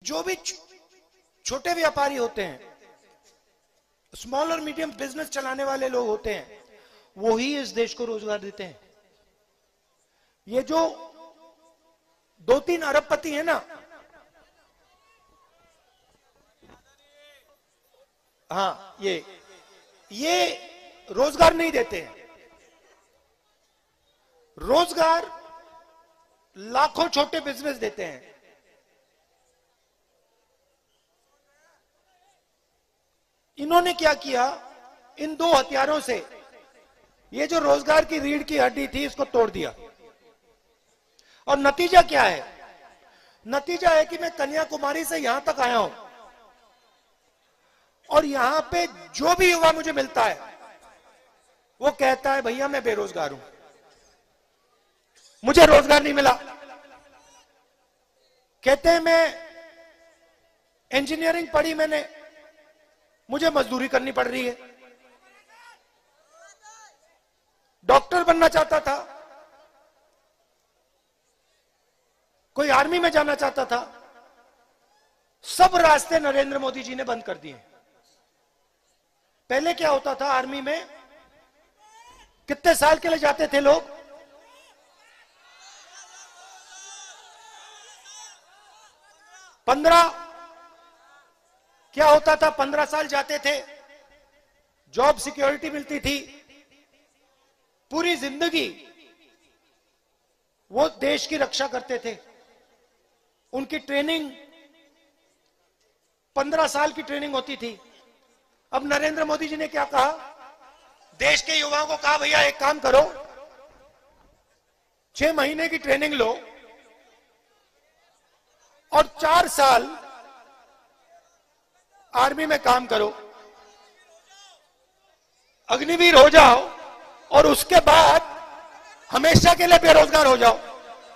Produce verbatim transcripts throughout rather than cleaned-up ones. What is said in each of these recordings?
जो भी छोटे व्यापारी होते हैं, स्मॉल और मीडियम बिजनेस चलाने वाले लोग होते हैं, वो ही इस देश को रोजगार देते हैं। ये जो दो तीन अरबपति है ना, हाँ, ये ये रोजगार नहीं देते हैं। रोजगार लाखों छोटे बिजनेस देते हैं। इन्होंने क्या किया, इन दो हथियारों से ये जो रोजगार की रीढ़ की हड्डी थी इसको तोड़ दिया। और नतीजा क्या है? नतीजा है कि मैं कन्याकुमारी से यहां तक आया हूं और यहां पे जो भी युवा मुझे मिलता है वो कहता है भैया मैं बेरोजगार हूं, मुझे रोजगार नहीं मिला। कहते हैं मैं इंजीनियरिंग पढ़ी मैंने, मुझे मजदूरी करनी पड़ रही है। डॉक्टर बनना चाहता था, कोई आर्मी में जाना चाहता था, सब रास्ते नरेंद्र मोदी जी ने बंद कर दिए। पहले क्या होता था, आर्मी में कितने साल के लिए जाते थे लोग? पंद्रह। क्या होता था, पंद्रह साल जाते थे, जॉब सिक्योरिटी मिलती थी, पूरी जिंदगी वो देश की रक्षा करते थे। उनकी ट्रेनिंग पंद्रह साल की ट्रेनिंग होती थी। अब नरेंद्र मोदी जी ने क्या कहा, देश के युवाओं को कहा भैया एक काम करो, छह महीने की ट्रेनिंग लो और चार साल आर्मी में काम करो, अग्निवीर हो जाओ और उसके बाद हमेशा के लिए बेरोजगार हो जाओ।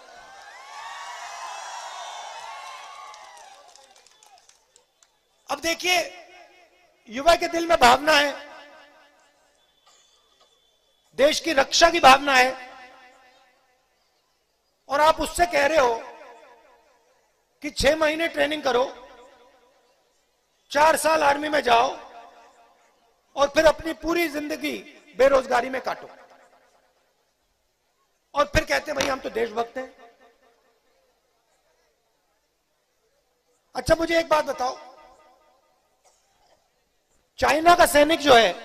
अब देखिए, युवा के दिल में भावना है, देश की रक्षा की भावना है, और आप उससे कह रहे हो कि छह महीने ट्रेनिंग करो, चार साल आर्मी में जाओ और फिर अपनी पूरी जिंदगी बेरोजगारी में काटो, और फिर कहते हैं भाई हम तो देशभक्त हैं। अच्छा, मुझे एक बात बताओ, चाइना का सैनिक जो है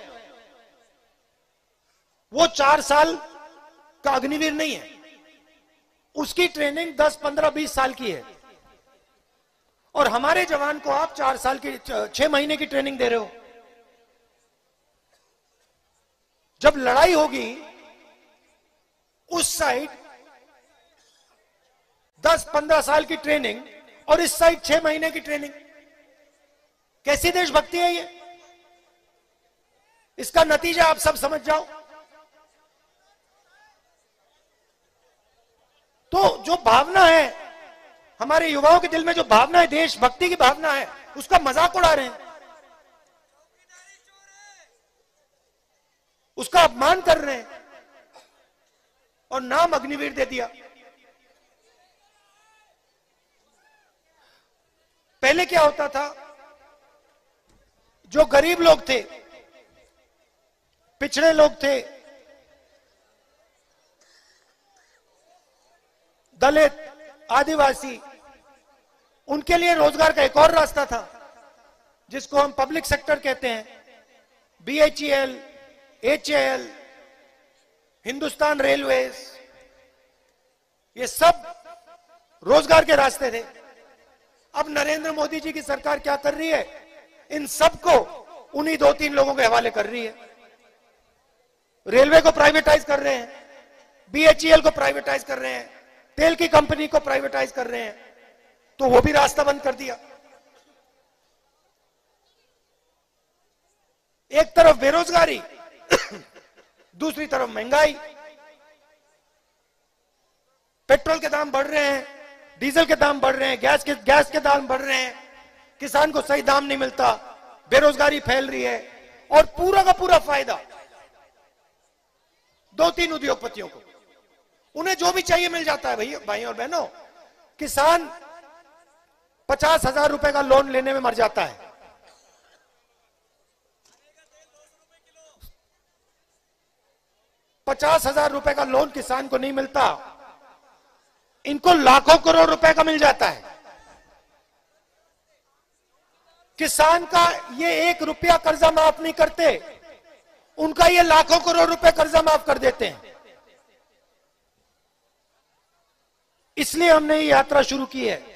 वो चार साल का अग्निवीर नहीं है, उसकी ट्रेनिंग दस पंद्रह बीस साल की है, और हमारे जवान को आप चार साल की छह महीने की ट्रेनिंग दे रहे हो। जब लड़ाई होगी उस साइड दस पंद्रह साल की ट्रेनिंग और इस साइड छह महीने की ट्रेनिंग, कैसी देशभक्ति है ये? इसका नतीजा आप सब समझ जाओ। तो जो भावना है हमारे युवाओं के दिल में, जो भावना है देशभक्ति की भावना है, उसका मजाक उड़ा रहे हैं, उसका अपमान कर रहे हैं और नाम अग्निवीर दे दिया। पहले क्या होता था, जो गरीब लोग थे, पिछड़े लोग थे, दलित, आदिवासी, उनके लिए रोजगार का एक और रास्ता था जिसको हम पब्लिक सेक्टर कहते हैं। B H E L, H A L, Hindustan railways, ये सब रोजगार के रास्ते थे। अब नरेंद्र मोदी जी की सरकार क्या कर रही है, इन सबको उन्हीं दो तीन लोगों के हवाले कर रही है। रेलवे को प्राइवेटाइज कर रहे हैं, बी एच ई एल को प्राइवेटाइज कर रहे हैं, तेल की कंपनी को प्राइवेटाइज कर रहे हैं, तो वो भी रास्ता बंद कर दिया। एक तरफ बेरोजगारी, दूसरी तरफ महंगाई, पेट्रोल के दाम बढ़ रहे हैं, डीजल के दाम बढ़ रहे हैं, गैस के गैस के दाम बढ़ रहे हैं, किसान को सही दाम नहीं मिलता, बेरोजगारी फैल रही है, और पूरा का पूरा फायदा दो तीन उद्योगपतियों को। उन्हें जो भी चाहिए मिल जाता है भैया, भाई और बहनों। किसान पचास हजार रुपए का लोन लेने में मर जाता है। पचास हजार रुपए का लोन किसान को नहीं मिलता, इनको लाखों करोड़ रुपए का मिल जाता है। किसान का ये एक रुपया कर्जा माफ नहीं करते, उनका ये लाखों करोड़ रुपए कर्जा माफ कर देते हैं। इसलिए हमने ये यात्रा शुरू की है।